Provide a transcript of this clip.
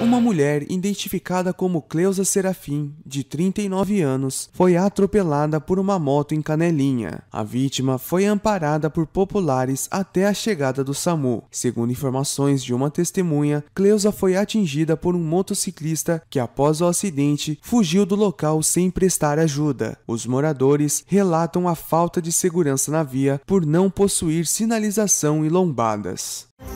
Uma mulher identificada como Cleusa Serafim, de 39 anos, foi atropelada por uma moto em Canelinha. A vítima foi amparada por populares até a chegada do SAMU. Segundo informações de uma testemunha, Cleusa foi atingida por um motociclista que, após o acidente, fugiu do local sem prestar ajuda. Os moradores relatam a falta de segurança na via por não possuir sinalização e lombadas.